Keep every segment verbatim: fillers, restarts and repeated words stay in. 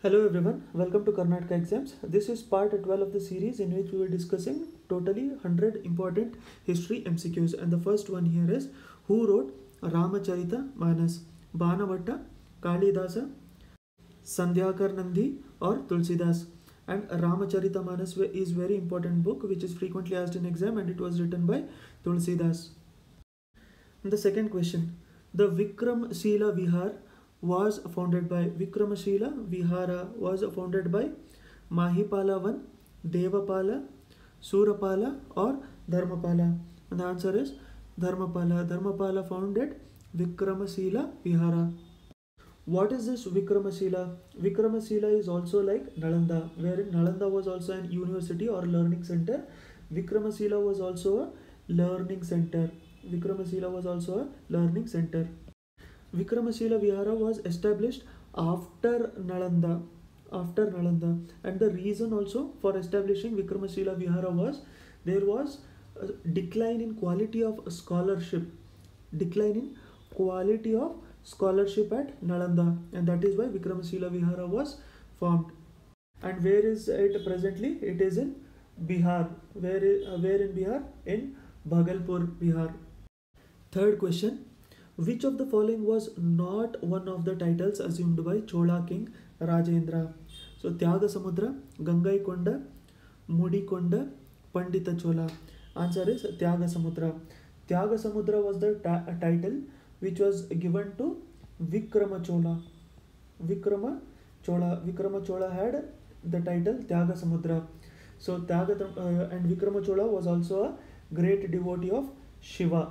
Hello everyone, welcome to Karnataka Exams. This is part twelve of the series in which we were discussing totally one hundred important history M C Qs. And the first one here is, who wrote Ramacharita Manas? Banavatta, Kalidasa, Sandhyakar Nandi or Tulsidas? And Ramacharita Manas is very important book which is frequently asked in exam, and it was written by Tulsidas. And the second question, the Vikramshila Vihar was founded by Vikramashila Vihara was founded by Mahipala one, Devapala, Surapala or Dharmapala? And the answer is Dharmapala. Dharmapala founded Vikramashila Vihara. What is this Vikramashila? Vikramashila is also like Nalanda, wherein Nalanda was also an university or learning center. Vikramashila was also a learning center. Vikramashila was also a learning center. Vikramashila Vihara was established after Nalanda, after Nalanda, and the reason also for establishing Vikramashila Vihara was there was a decline in quality of scholarship, decline in quality of scholarship at Nalanda, and that is why Vikramashila Vihara was formed. And where is it presently? It is in Bihar. Where is uh, where in Bihar? In Bhagalpur, Bihar. Third question. Which of the following was not one of the titles assumed by Chola king Rajendra? So Tyagasamudra, Gangaikonda, Mudikonda, Pandita Chola. Answer is Tyagasamudra. Tyagasamudra was the title which was given to Vikrama Chola. Vikrama Chola. Vikrama Chola had the title Tyagasamudra. So Tyaga uh, and Vikrama Chola was also a great devotee of Shiva.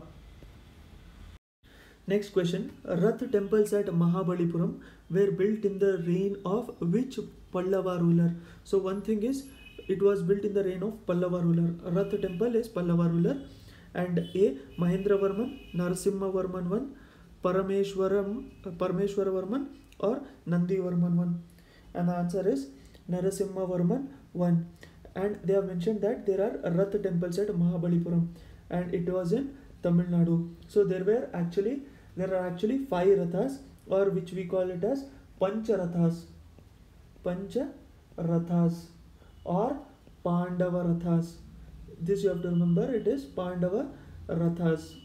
Next question. Rath temples at Mahabalipuram were built in the reign of which Pallava ruler? So one thing is, it was built in the reign of Pallava ruler. Rath temple is Pallava ruler. And A. Mahendravarman, Narasimhavarman one, Parameshwaram, Parameshwaravarman or Nandivarman one. And the answer is Narasimhavarman one. And they have mentioned that there are Rath temples at Mahabalipuram, and it was in Tamil Nadu. So there were actually there are actually five rathas, or which we call it as Pancharathas. Pancharathas or Pandava Rathas. This you have to remember, it is Pandava Rathas.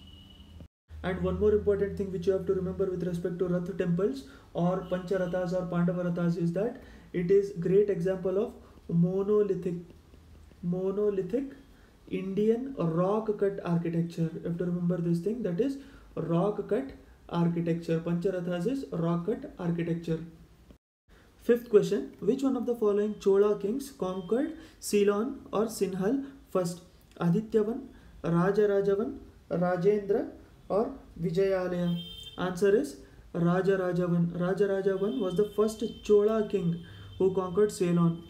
And one more important thing which you have to remember with respect to Rath temples or Pancharathas or Pandava Rathas is that it is great example of monolithic monolithic Indian rock cut architecture. You have to remember this thing, that is rock cut architecture. Pancharathas is rock cut architecture. Fifth question. Which one of the following Chola kings conquered Ceylon or Sinhal first? Adityavan, Rajarajavan, Rajendra or Vijayalaya? Answer is Rajarajavan. Rajarajavan was the first Chola king who conquered Ceylon.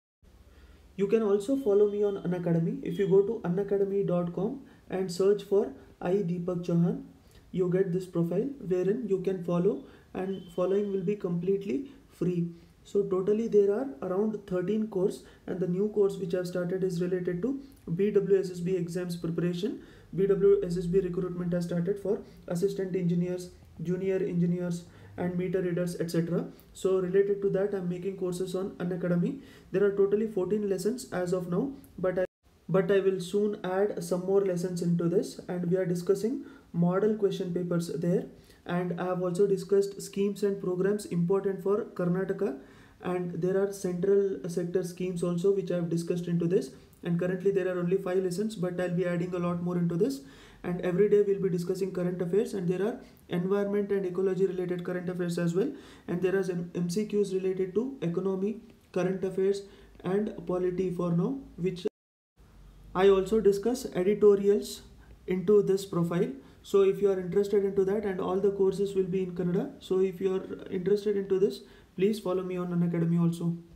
You can also follow me on Unacademy. If you go to unacademy dot com and search for I Deepak Chauhan, you get this profile wherein you can follow, and following will be completely free. So totally there are around thirteen courses, and the new course which I have started is related to B W S S B exams preparation. B W S S B recruitment has started for assistant engineers, junior engineers and meter readers, et cetera. So related to that, I am making courses on Unacademy. There are totally fourteen lessons as of now, but I but I will soon add some more lessons into this, and we are discussing model question papers there. And I have also discussed schemes and programs important for Karnataka, and there are central sector schemes also which I have discussed into this. And currently there are only five lessons, but I'll be adding a lot more into this. And every day we'll be discussing current affairs, and there are environment and ecology related current affairs as well. And there are some M C Qs related to economy, current affairs and polity for now, which I also discuss editorials into this profile. So if you are interested into that, and all the courses will be in Kannada. So if you are interested into this, please follow me on Unacademy also.